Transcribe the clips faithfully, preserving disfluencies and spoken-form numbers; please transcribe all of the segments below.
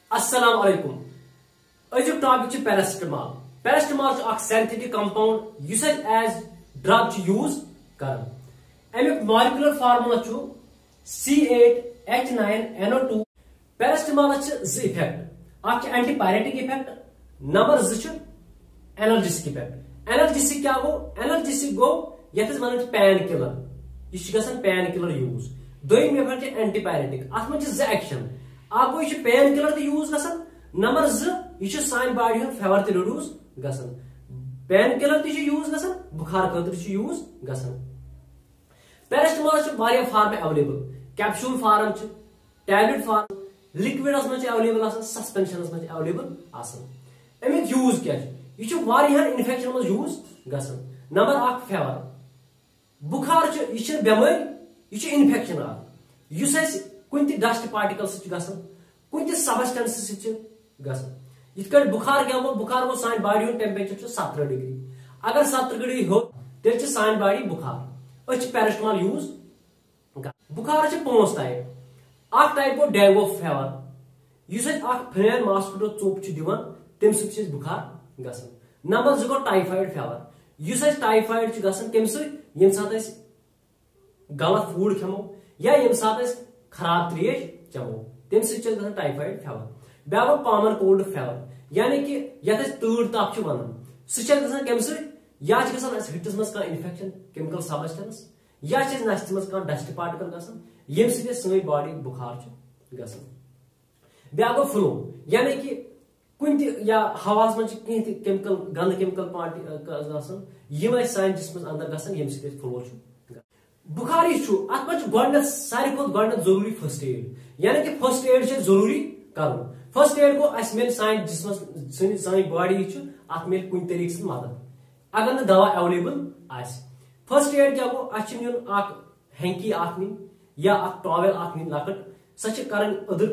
अस्सलाम वालेकुम। अजुक टॉपिक छ पैरासिटामोल। पैरासिटामोल छ अक सिंथेटिक कंपाउंड युस एज ड्रग छ यूज करन। अमिक मॉलिक्यूलर फार्मूला छ C eight H nine N O two. Paracetamol छ ज इफेक्ट, अक छ एंटीपायरेटिक इफेक्ट, नंबर ज छ एनाल्जेसिक इफेक्ट। एनाल्जेसिक क्या गो? एनाल्जेसिक गो यथस वन पेन किलर, यह गसन पेन किलर यूज। दोयम इफेक्ट छ एंटीपायरेटिक, अत मन छ ज एक्शन। आप यह पेन किलर तो यूज गसन, नंबर ज यह सान बॉडी हूं फेवर तो रिड्यूस गसन। पेन किलर तो यूज गसन, बुखार खतर यूज गसन। पैरासिटामोल छ वारिया फार्म अवेलेबल, कैप्सूल फार्म छ, टैबलेट फार्म, लिक्विडस में अवेलेबल आसन, सस्पेंशनस में अवेलेबल आसन। अमिक यूज क्या छ? यह छ वारियाहन इन्फेक्शन में यूज गसन। नंबर एक फेवर, बुखार छ, यह बेमारी, यह इन्फेक्शन आ युस कुन डस्ट पार्टिकल गसन, कुन सबस्टेंस गसन। यथ बुखार क्या गो? बुखार गो सान बॉडी हूं टेम्परेचर सत्रह डिग्री। अगर सत्रह डिग्री हो तेल सान बॉडी बुखार, अ पैरासिटामोल यूज। बुखार पांच टाइप, अख टाइप गो डेंगू फेवर, युस फेन मॉस्किटो चोप दिवान तम सत बुखार गसन। नंबर जो गो टाइफाइड फेवर, युस टाइफाइड गसन तम सम सात गलत फूड खेमो या यम सात खराब त्रेश चमो तम सत टाइफाइड फेवर। ब्या गो कॉमन कोल्ड फेवर, यानी कि यथ तूड़ तप वन सह कम या हिटस मज इन्फेक्शन केमिकल सबस्टेंस या नस्त मज डस्ट पार्टिकल गसन यम सही बॉडी बुखार गसन। ब्या गो फ्लू, यानी कि कुन या हवास मज कह केमिकल गंद केमिकल पार्टिकल यम सान जिसम अंदर गसन यम सह फ्लू। बुखार अत सारे खुद जरूरी फर्स्ट एड, यानी कि फर्स्ट एड जरूरी कर। फर्स्ट एड गो अस मिल सान जिसम सान बॉडी अत मिल कुन तरीके से मदद अगर न दवा अवेलेबल आस। फर्स्ट एड क्या गो? अस हैंकी अख नीन या टॉवेल अख नीन लकट, सह कर अदर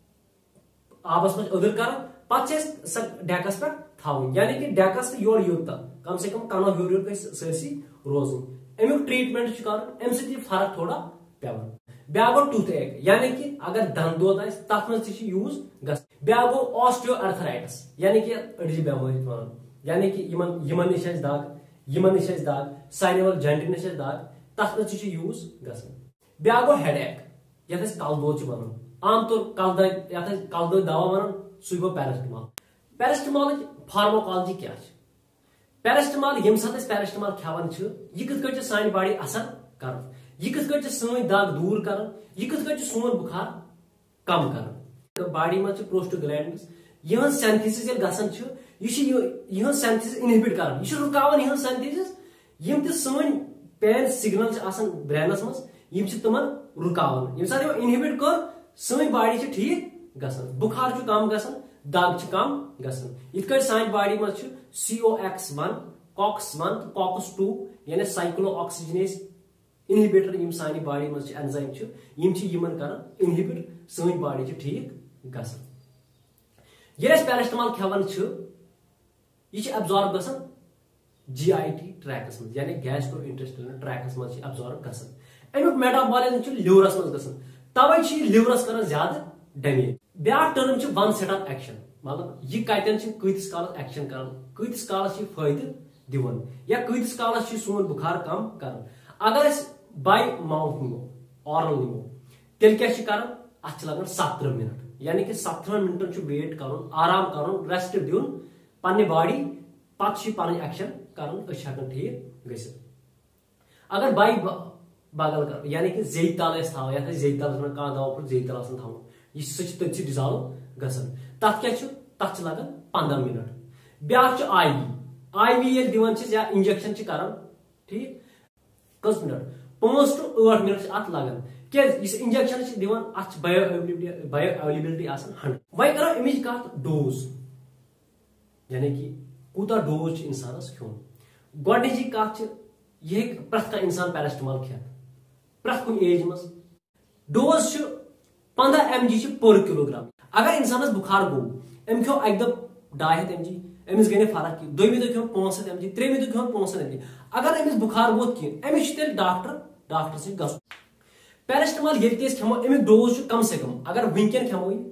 आबस मज अदर कर पे डेकस पे थवन, यानी कि डेकस तो योर यूत कम से कम कनो योर योर सरसी रोजन। अमुक ट्रीटमेंट कर अम फर्क थोड़ा पेवन। ब्या गो टूथ एक, यानी कि अगर दंद दौद आस तथ मज यूज गस। ब्या गो ऑस्टियोआर्थराइटिस, यानी कि अड़ज बेमारी वन, यानी कि यमन निश दाग यमन निश दाग साइनवल जॉइंट निश दाग तथ मज यूज गसन। ब्या गो हेडेक, यथ कल दौद वन, आम तौर कल यथ कल दौद दवा वन सह गो पैरासिटामोल। पैरासिटामोल फार्माकोलॉजी क्या? पैरासिटामोल यम सात पैरासिटामोल खेवान यह कथ सान बॉडी असर कर, यह कथ सन दाग दूर कर, यह कथ सोन बुखार कम कर। बॉडी में प्रोस्टोग्लैंड्स यह सिंथेसिस गसन यह सिंथेसिस इनहिबिट कर, यह रुकावन यह सिंथेसिस यम त सन पेन सिग्नल ब्रेनस मज यम तमन रुकावन। यम सात इनहिबिट कर सन बॉडी ठीक गसन, बुखार कम गसन, दाग कम गसन। इथ सान बॉडी में C O X one, COX one, COX two, यानी साइक्लो ऑक्सीजनेस इनहिबिटर यम सान बॉडी में एंजाइम यम यमन कर इनहिबिट सन बॉडी ठीक गसन। ये पैरासिटामोल खेवान यह absorb गसन ji I T tracks मज, यानी गैस्ट्रो इंटेस्टाइनल ट्रैकस मज एब्जॉर्ब गसन। अमुक मेटाबॉलिज्म लिवरस मज गसन, तवे लिवरस कर ज्यादा डैमेज। ब्या term onset of action, मतलब यह कतन कतिस काल एक्शन कर, कतिस काल फायदे दिवन या कतिस काल सोन बुखार कम कर। अगर बाय माउथ निमो ऑरल निमो तेल क्या कर अत लगन सत्रह मिनट, यानी कि सत्रह मिनटन वेट कर, आराम कर, रेस्ट दिन पे बॉडी पे पन एक्शन कर ठीक ग। अगर बाय बगल कर, यानी कि जे तल थो ये जे तल कह दवा जे तल थो यह सह डिजॉल्व गसन, तथ क्या तथ लगन पंद्रह मिनट। ब्या आई वी, आई वी ये दिवान या इंजेक्शन कर ठीक कस मिनट पांच टू आठ मिनट अत लगन क्या इंजेक्शन दिवान अत bioavailability bioavailability hundred. वह करो अमिच कत डोज, यानी कि कूता डोज इंसानस खोन। गोडनिची कत यह प्रथ कह इंसान पैरासिटामोल खेत प्रथ कुन एज मज। डोज पंद्रह एम जी पर किलोग्राम। अगर इंसानस बुखार गो अम खो अक दह ढाई हथ एम जी अमिस गई फर्क, दोमी दह खो पांच हथ एम जी, त्रेमि दह खो पांच हथ एम जी। अगर अमिस बुखार वो कह अमिस तेल डॉक्टर डॉक्टर सत ग। पैरासिटामोल ये खेमो अमिक डोज कम से कम अगर वनकन खेमो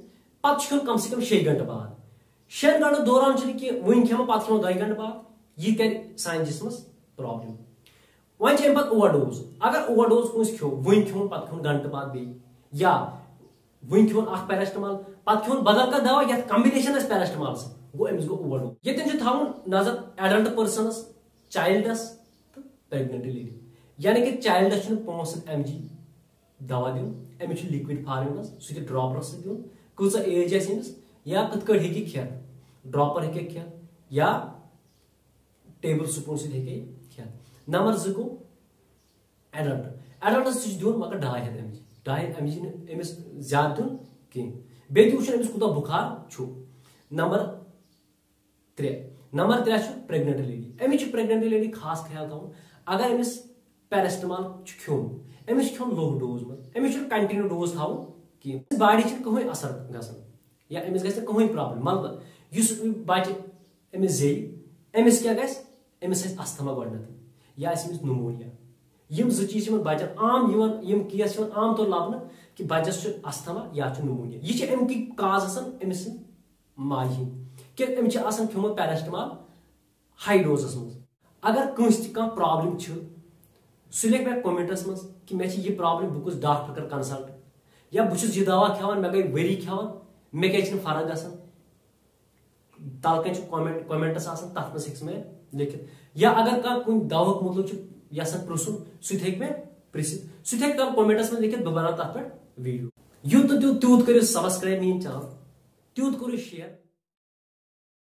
पत खेन कम से कम शे घंटे बाद शेन घंटे दौरान कि वन खेमो पत खेमो दो घंटे बाद यह कर सान जिसमस प्रॉब्लम वन अम पे ओवरडोज अगर ओवरडोज कंस खो वन खोन पे खोन घंटे बाद बे या वन खोन पैरासिटामोल पे खोन बदल का दवा या कॉम्बिनेशन पैरासिटामोल गो अमिस गो ओवरडोज ये थवन नजर एडल्ट पर्सनस चाइल्डस तो प्रेग्नेंट लेडी यानी कि चाइल्डस पांच एम जी दवा दिन अमिस लिक्विड फार्म सह ड्रॉपर दिन कूचा एज अमिस या कत हे खेत ड्रॉपर हे खेत या टेबल स्पून सह खेत नंबर जो गो एडल्ट एडल्टस दिन मगर ढाई हथ एम जी ढाई एम जी अमिस ज्यादा दिन कहें बे अमिस कूत बुखार नंबर त्रे नंबर त्रे प्रेग्नेंट लेडी अमिस प्रेग्नेंट लेडी खास ख्याल थवन अगर अमिस पैरासिटामोल खोन अमिस खोन लोह डोज मत अमिस कंटिन्यू डोज थवन कहें बॉडी कहें असर गसान या अमिस गि कहें प्रॉब्लम मतलब इस बच्चे अमिस जे अमिस क्या गस अमिस अस्थमा गोडनथ या अमिस नुमोनिया यम जो चीज बचन आम यम केस आम तौर लबन कि बचस अस्थमा या नुमोनिया यह अमि काज अमिस माजी कि अमिस खोमत पैरासिटामोल हाई डोजस मज अगर कंस तह प्रॉब्लम सह लिख मे कमेंटस मज कि मे यह प्रॉब्लम बह कुछ डॉक्टर कर कंसल्ट या बहुत यह दवा खेवान मे गई वरी खेवान मे क्या फर्क गसान तल कन कमेंट कमेंटस तथ मज मे लिखित या अगर कह कुछ दवा मतलब यसान पृछुन सह मे पृछित सह तल कमेंटस में लिखित बह बना तथ पे वीडियो यूत तो त्यूत करो सब्सक्राइब मीन चैनल त्यूत करो शेयर।